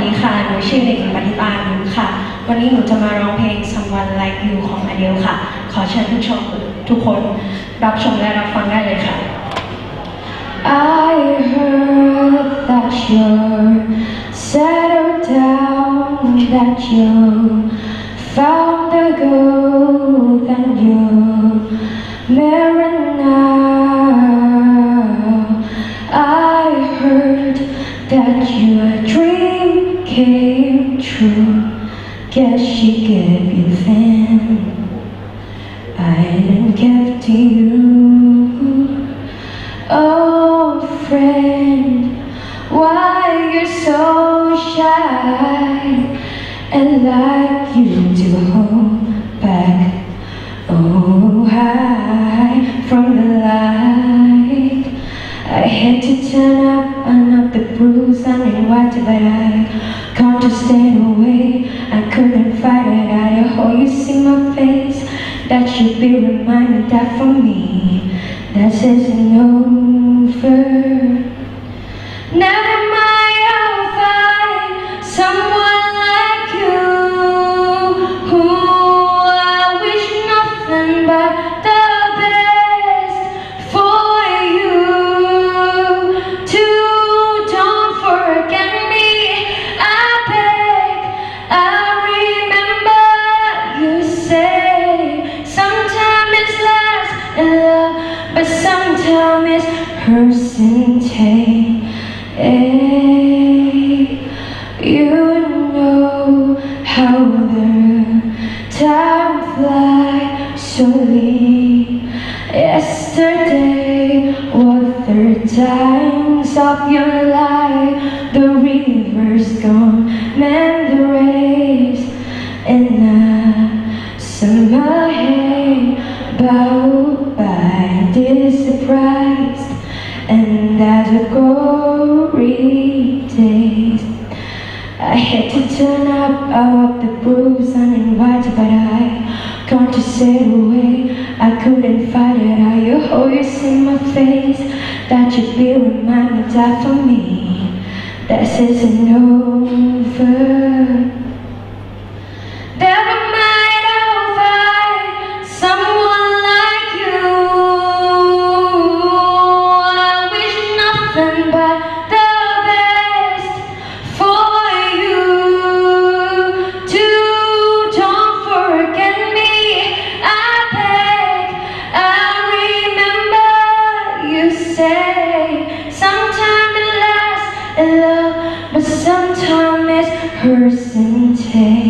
ดีค่ะหนูชื่อเด็กหญิงปฏิตานุค่ะวันนี้หนูจะมาร้องเพลง Someone Like You ของ Adele ค่ะขอเชิญทุกคนรับชมและรับฟังได้เลยค่ะ I heard that you're settled down, that you found the gold and you're married now. I heard that your dream came true. Guess she gave you then I didn't give to you. Oh friend, why you're so shy and like you to hold back? Oh, hide from the light. I had to turn up and up the bruise and white, but I can't just stand away. I couldn't fight it. I hope you see my face. That should be reminded that for me, this isn't over. Never mind, I'll find someone like you. Who I wish nothing but the best for you. Too, don't forget me, I beg. I remember you say sometimes it's last in love, but sometimes it's hurts and take. You know how the time flies slowly. Yesterday was 3 times of your life. The river's gone, man, the race in the summer hay. Bowed by this surprise, and as a glory days, I had to turn up the bruise and invite, but I can't just sit away. I couldn't fight it. I always see my face. That should be reminded that for me, this isn't over. Never mind, I'll find someone like you. I wish nothing but the best for you. Too, don't forget me, I beg. I remember you say sometimes it lasts in love, but sometimes it hurts and takes.